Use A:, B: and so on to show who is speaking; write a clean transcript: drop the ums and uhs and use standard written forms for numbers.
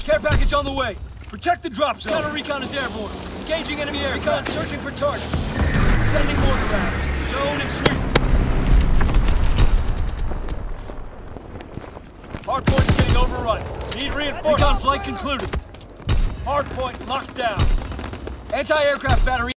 A: Care package on the way. Protect the drop zone. Counter recon is airborne. Engaging enemy aircraft. Recon searching for targets. Sending mortar rounds. Zone and sweep. Hardpoint is getting overrun. Need reinforcements. Recon flight concluded. Hardpoint locked down. Anti-aircraft battery.